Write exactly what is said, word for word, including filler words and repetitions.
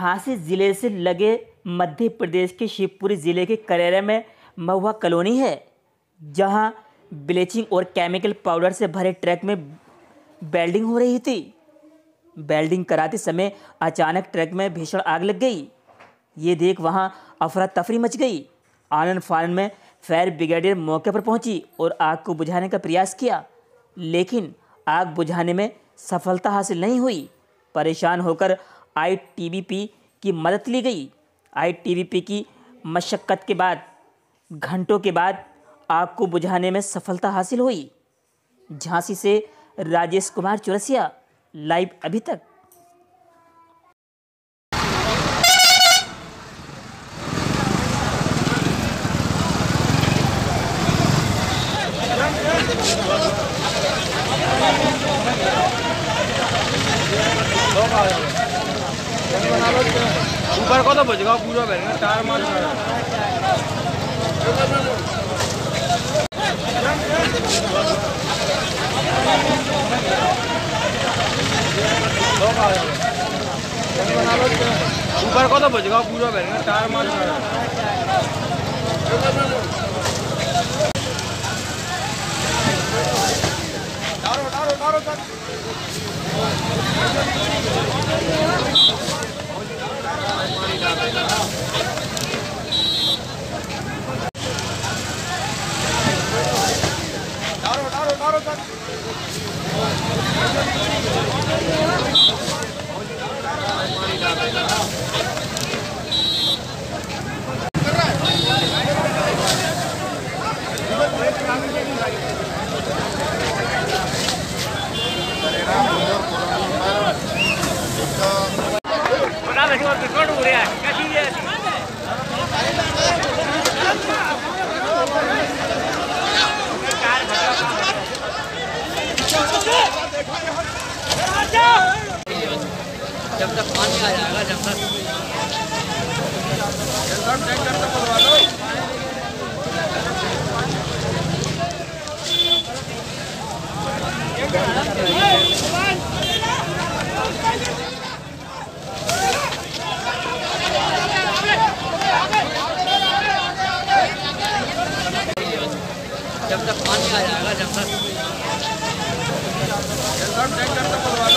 झांसी जिले से लगे मध्य प्रदेश के शिवपुरी जिले के करेरा में महुआ कॉलोनी है, जहां ब्लीचिंग और केमिकल पाउडर से भरे ट्रक में वेल्डिंग हो रही थी। वेल्डिंग कराते समय अचानक ट्रक में भीषण आग लग गई। ये देख वहां अफरा तफरी मच गई। आनन फानन में फायर ब्रिगेडियर मौके पर पहुंची और आग को बुझाने का प्रयास किया, लेकिन आग बुझाने में सफलता हासिल नहीं हुई। परेशान होकर आई टी बी पी की मदद ली गई। आई टी बी पी की मशक्क़त के बाद घंटों के बाद आग को बुझाने में सफलता हासिल हुई। झांसी से राजेश कुमार चौरसिया, लाइव अभी तक। ऊपर को तो बचेगा पूरा बैठेगा टायर मार ऊपर को तो बचेगा पूरा बैठेगा टायर मार जब तक पानी आ जाएगा, जब तक जब तक पानी आ जाएगा, जब तक